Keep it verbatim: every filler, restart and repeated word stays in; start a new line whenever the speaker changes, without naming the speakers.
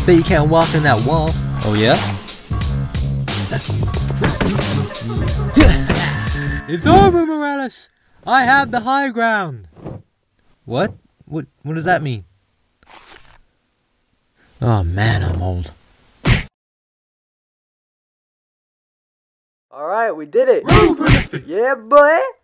bet you can't walk in that wall.
Oh yeah?
It's over, Morales. I have the high ground. What? What? What does that mean? Oh man, I'm old. Alright, we did it. Yeah, boy.